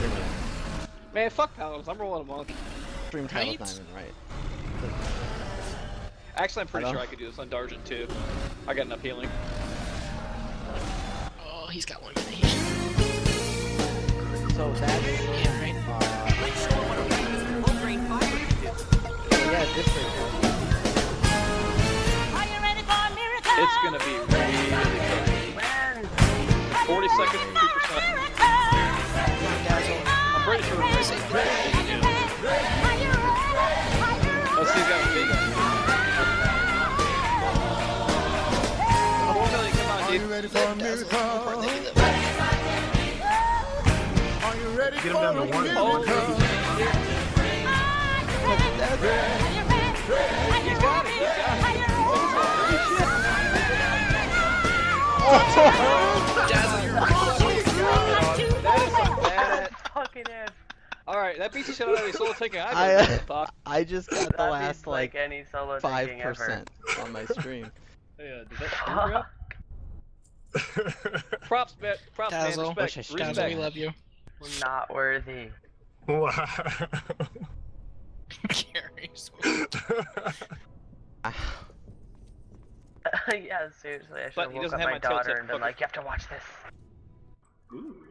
Man, fuck Paladins, I'm rolling a monk. Stream title's not even right. Actually, I'm pretty sure I could do this on Dargent too. I got enough healing. Oh, he's got one minute. So that's Yeah, right. yeah, different. It's gonna be really tricky. 40 seconds, 2%. I'm pretty sure we're going to let's see, he's got a big one. 4 million, come on, dude. Are you ready for a miracle? Are you ready for a miracle? He's got it, he's got it. Dazzle, you're right. That is some bad. Fucking F. Alright, that beats the shit out of any solo taking I just got the That last beats, like any solo taking ever. 5% on my stream. Yeah, does that props, man, Dazzle, respect, Dazzle, respect. we love you. Not worthy. Wow. Carries. Yeah, seriously, I should But have he woke doesn't up have my my tilt daughter tip, and been fucker. like, you have to watch this. Ooh.